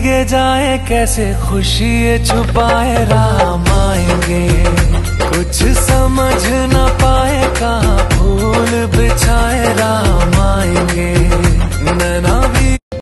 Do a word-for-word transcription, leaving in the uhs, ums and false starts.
भीगे जाए कैसे खुशी ये छुपाए, राम आएंगे कुछ समझ न पाए कहाँ फूल बिछाए, राम